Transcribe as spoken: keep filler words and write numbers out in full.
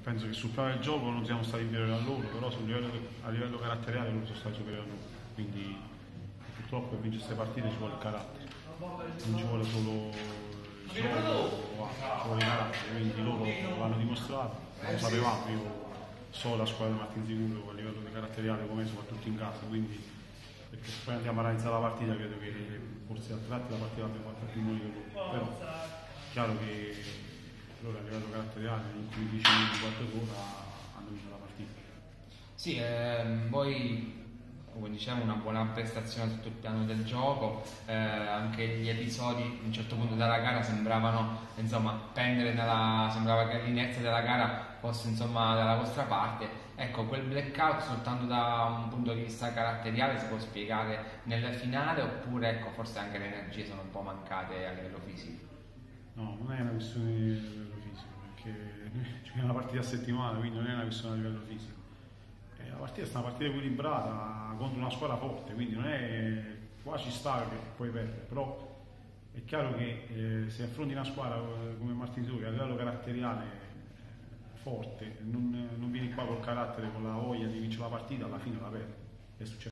penso che sul piano del gioco non siamo stati inferiori a loro, però sul livello, a livello caratteriale loro sono stati superiori a noi, quindi purtroppo per vincere queste partite ci vuole il carattere, non ci vuole solo il gioco, ci vuole il carattere, quindi loro l'hanno dimostrato, lo sapevamo, io so la squadra di Martin Sicuro a livello caratteriale come soprattutto in casa, quindi perché se poi andiamo a analizzare la partita credo che forse a tratti la partita l'abbiamo fatta più noi che loro, però è chiaro che loro a livello caratteriale in quindici minuti, quarto d'ora hanno vinto la partita. Sì, ehm, poi come diciamo una buona prestazione sotto il piano del gioco, eh, anche gli episodi a un certo punto della gara sembravano insomma pendere nella, sembrava che l'inerzia della gara fosse insomma dalla vostra parte. Ecco, quel blackout soltanto da un punto di vista caratteriale si può spiegare nella finale, oppure ecco forse anche le energie sono un po' mancate a livello fisico? No, non è una questione di livello fisico, perché noi giochiamo una partita a settimana, quindi non è una questione a livello fisico. E la partita è stata una partita equilibrata contro una squadra forte, quindi non è, qua ci sta che puoi perdere, però è chiaro che eh, se affronti una squadra come Martin Sicuro che a livello caratteriale eh, forte, non, non vieni qua col carattere, con la voglia di vincere la partita, alla fine la perdi. È successo.